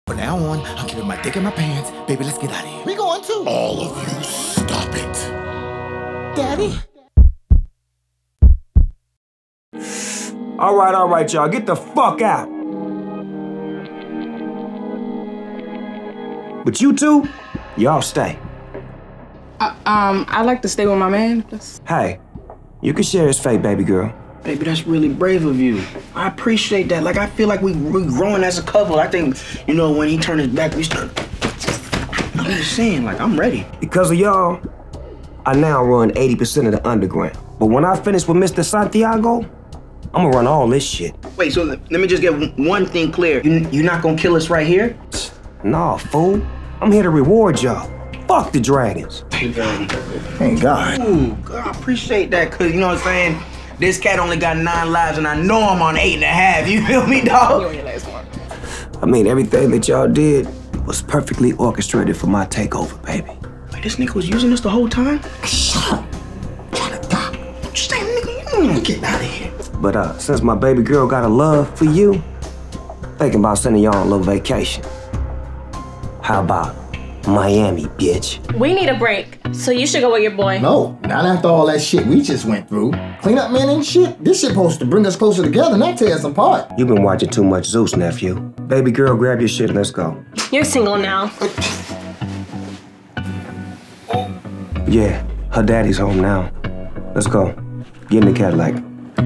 From now on, I'm keeping my dick in my pants. Baby, let's get out of here. We going too. All of you, stop it. Daddy. All right, y'all. Get the fuck out. But you two, y'all stay. I'd like to stay with my man. Hey, you can share his fate, baby girl. Baby, that's really brave of you. I appreciate that. Like, I feel like we're growing as a couple. I think, you know, when he turned his back, we start... I'm just saying, like, I'm ready. Because of y'all, I now run 80% of the underground. But when I finish with Mr. Santiago, I'm gonna run all this shit. Wait, so let me just get one thing clear. You're not gonna kill us right here? Nah, fool. I'm here to reward y'all. Fuck the dragons. Thank God. Ooh, God, I appreciate that, because, you know what I'm saying? This cat only got 9 lives, and I know I'm on 8.5. You feel me, dog? You on your last one. I mean, everything that y'all did was perfectly orchestrated for my takeover, baby. Wait, this nigga was using us the whole time? Shut up. I'm trying to die. Just saying, nigga, get out of here. But since my baby girl got a love for you, thinking about sending y'all on a little vacation. How about Miami, bitch? We need a break, so you should go with your boy. No, not after all that shit we just went through. Clean up men and shit. This shit supposed to bring us closer together, not tear us apart. You've been watching too much Zeus, nephew. Baby girl, grab your shit and let's go. You're single now. Yeah, her daddy's home now. Let's go. Get in the Cadillac.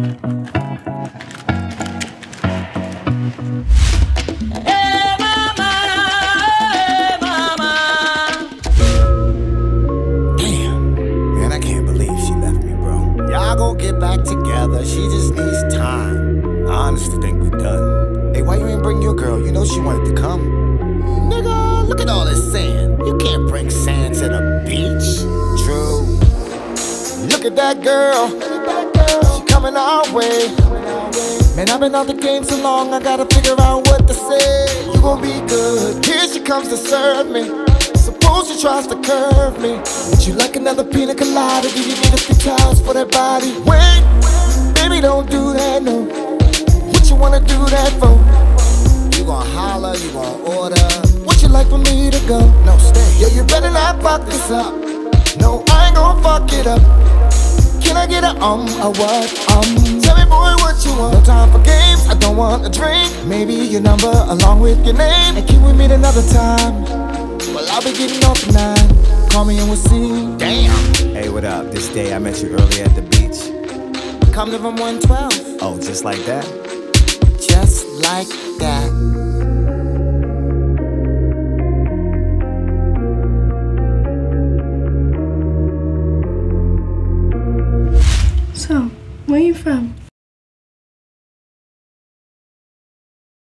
Get back together, she just needs time. I honestly think we done. Hey, why you ain't bring your girl? You know she wanted to come. Nigga, look at all this sand. You can't bring sand to the beach. True. Look at that girl. She coming our way. Man, I've been out the game so long, I gotta figure out what to say. You gon' be good. Here she comes to serve me. Suppose she tries to curve me. Would you like another pina colada? Do you need a few towels for that body? Wait, baby, don't do that, no. What you wanna do that for? You gon' holler, you gon' order. What you like for me to go? No, stay. Yo, you better not fuck this up. No, I ain't gon' fuck it up. Can I get a what? Tell me, boy, what you want. No time for games, I don't want a drink. Maybe your number along with your name. And can we meet another time? Well, I'll be getting off tonight. Call me and we'll see. Damn. Hey, what up? This day I met you earlier at the beach. Come to room 112. Oh, just like that? Just like that. So, where you from?